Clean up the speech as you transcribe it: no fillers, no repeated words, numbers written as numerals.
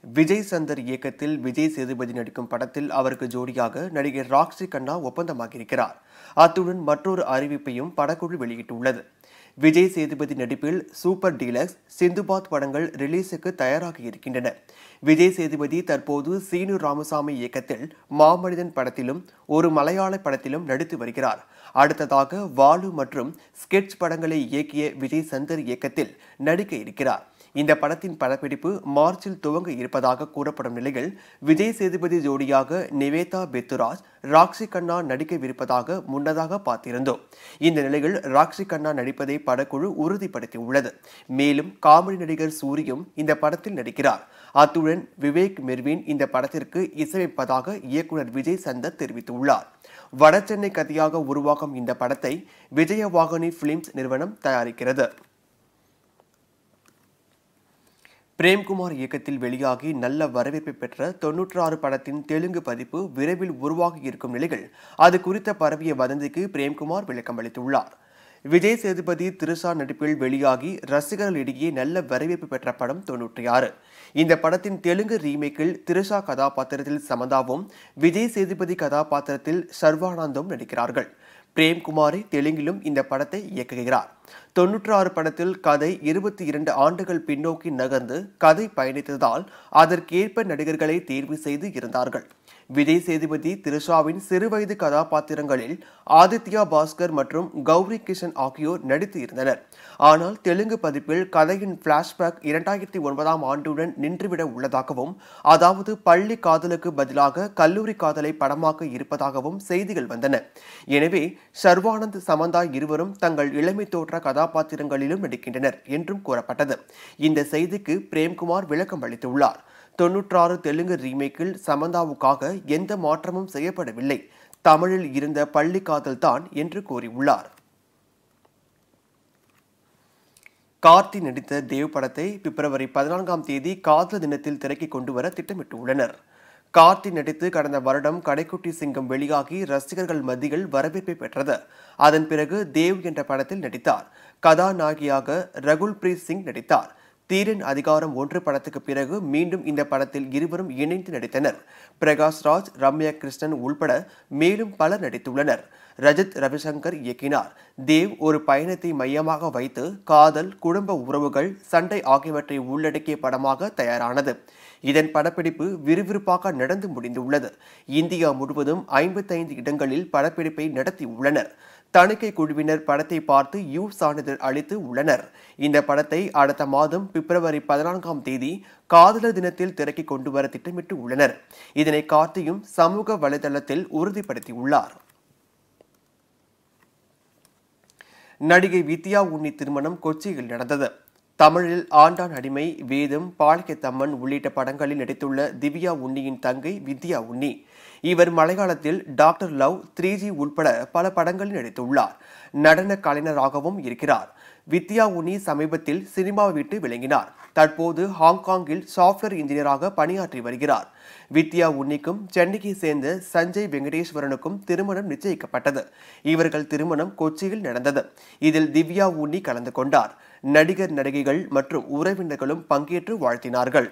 விஜய் சந்தர் இயக்கத்தில் விஜய் சேதுபதி நடிக்கும் படத்தில் அவருக்கு ஜோடியாக நடிகர் ராக்ஸி கண்ணா ஒப்பந்தமாகியிருக்கிறார். அத்துடன் மற்றொரு அறிவிப்பையும் படக்குழு வெளியிட்டுள்ளது. விஜய் சேதுபதி நடிப்பில் சூப்பர் டீலக்ஸ், சிந்துபாத் படங்கள் ரிலீஸுக்கு தயாராகி இருக்கின்றன. விஜய் சேதுபதி தற்போது சீனு ராமசாமி இயக்கத்தில் மாமனிதன் படத்திலும் ஒரு மலையாள படத்திலும் நடித்து வருகிறார். அடுத்ததாக வாலு மற்றும் ஸ்கெட்ச் படங்களை இயக்கிய விஜய் சந்தர் இயக்கத்தில் நடிக்க இருக்கிறார். இந்த படத்தின் படப்பிடிப்பு மார்ச்சில் துவங்க இருப்பதாக கூறப்படும் நிலையில் விஜய் சேதுபதி ஜோடியாக நிவேதா பெத்துராஜ், ராக்ஸி கண்ணா நடிக்கவிருப்பதாக முன்னதாக பார்த்திருந்தோம். இந்த நிலையில் ராக்ஸி கண்ணா நடிப்பதை படக்குழு உறுதிப்படுத்தியுள்ளது. மேலும் காமெடி நடிகர் சூரியும் இந்த படத்தில் நடிக்கிறார். அத்துடன் விவேக் மெர்வின் இந்த படத்திற்கு இசையமைப்பதாக இயக்குனர் விஜய் சந்தர் தெரிவித்துள்ளார். வடசென்னை கதையாக உருவாகும் இந்த படத்தை விஜயவாகினி பிலிம்ஸ் நிறுவனம் தயாரிக்கிறது. பிரேம்குமார் இயக்கத்தில் வெளியாகி நல்ல வரவேற்பை பெற்ற 96 படத்தின் தெலுங்கு பதிப்பு விரைவில் உருவாகி இருக்கும் நிலையில் அது குறித்த பரவிய வதந்திக்கு பிரேம்குமார் விளக்கம் அளித்துள்ளார். விஜய் சேதுபதி திரிஷா நடிப்பில் வெளியாகி ரசிகர்களிடையே நல்ல வரவேற்பு பெற்ற படம் 96. இந்த படத்தின் தெலுங்கு ரீமேக்கில் திரிஷா கதாபாத்திரத்தில் சமந்தாவும், விஜய் சேதுபதி கதாபாத்திரத்தில் சர்வானந்தும் நடிக்கிறார்கள். பிரேம்குமாரை தெலுங்கிலும் இந்த படத்தை இயக்குகிறார். 96 படத்தில் கதை 22 ஆண்டுகள் பின்னோக்கி நகர்ந்து கதை பயணித்ததால் அதற்கேற்ப நடிகர்களை தேர்வு செய்து இருந்தார்கள். விஜய் சேதுபதி திரிஷாவின் சிறுவயது கதாபாத்திரங்களில் ஆதித்யா பாஸ்கர் மற்றும் கௌரி கிஷன் ஆகியோர் நடித்து இருந்தனர். ஆனால் தெலுங்கு பதிப்பில் கதையின் பிளாஷ்பேக் 2009ஆம் ஆண்டுடன் நின்றுவிட உள்ளதாகவும், அதாவது பள்ளி காதலுக்கு பதிலாக கல்லூரி காதலை படமாக்க இருப்பதாகவும் செய்திகள் வந்தன. எனவே சர்வானந்த், சமந்தா இருவரும் தங்கள் இளமை தோற்ற கதாபாத்திரங்களிலும் நடிக்கின்றனர் என்றும் கூறப்பட்டது. இந்த செய்திக்கு பிரேம்குமார் விளக்கம் அளித்துள்ளார். 96 தெலுங்கு ரீமேக்கில் சமந்தாவுக்காக எந்த மாற்றமும் செய்யப்படவில்லை, தமிழில் இருந்த பள்ளி காதல் தான் என்று கூறியுள்ளார். கார்த்தி நடித்த தேவ் படத்தை பிப்ரவரி 14ஆம் தேதி காதல் தினத்தில் திரைக்கு கொண்டு வர திட்டமிட்டுள்ளனர். கார்த்தி நடித்து கடந்த வருடம் கடைக்குட்டி சிங்கம் வெளியாகி ரசிகர்கள் மத்தியில் வரவேற்பை பெற்றது. அதன் பிறகு தேவ் என்ற படத்தில் நடித்தார். கதாநாயகியாக ரகுல் பிரீத் சிங் நடித்தார். தீரன் அதிகாரம் 1 படத்துக்கு பிறகு மீண்டும் இந்த படத்தில் இருவரும் இணைந்து நடித்தனர். பிரகாஷ் ராஜ், ரம்யா கிருஷ்ணன் உள்பட மேலும் பலர் நடித்துள்ளனர். ரஜத் ரவிசங்கர் இயக்கினார். தேவ் ஒரு பயணத்தை மையமாக வைத்து காதல், குடும்ப உறவுகள், சண்டை ஆகியவற்றை உள்ளடக்கிய படமாக தயாரானது. இதன் படப்பிடிப்பு விறுவிறுப்பாக நடந்து முடிந்துள்ளது. இந்தியா முழுவதும் 55 இடங்களில் படப்பிடிப்பை நடத்தியுள்ளனர். தணிக்கை குழுவினர் படத்தை பார்த்து சான்றிதழ் அளித்து உள்ளனர். இந்த படத்தை அடுத்த மாதம் பிப்ரவரி 14ஆம் தேதி காதலர் தினத்தில் திரைக்கு கொண்டு வர திட்டமிட்டு உள்ளனர். இதனை கார்த்தியும் சமூக வலைதளத்தில் உறுதிப்படுத்தியுள்ளார். நடிகை வித்யா உன்னி திருமணம் கொச்சியில் நடந்தது. தமிழில் ஆண்டான் அடிமை, வேதம், பாலிக்கத்தம்மன் உள்ளிட்ட படங்களில் நடித்துள்ள திவ்யா உன்னியின் தங்கை வித்யா உன்னி. இவர் மலையாளத்தில் டாக்டர் லவ், 3G உள்பட பல படங்களில் நடித்துள்ளார். நடன கலைஞராகவும் இருக்கிறார். வித்யா உன்னி சமீபத்தில் சினிமா விட்டு விளங்கினார். தற்போது ஹாங்காங்கில் சாப்ட்வேர் இன்ஜினியராக பணியாற்றி வருகிறார். வித்யா உன்னிக்கும் சென்னையை சேர்ந்த சஞ்சய் வெங்கடேஸ்வரனுக்கும் திருமணம் நிச்சயிக்கப்பட்டது. இவர்கள் திருமணம் கொச்சியில் நடந்தது. இதில் திவ்யா உன்னி கலந்து கொண்டார். நடிகர், நடிகைகள் மற்றும் உறவினர்களும் பங்கேற்று வாழ்த்தினார்கள்.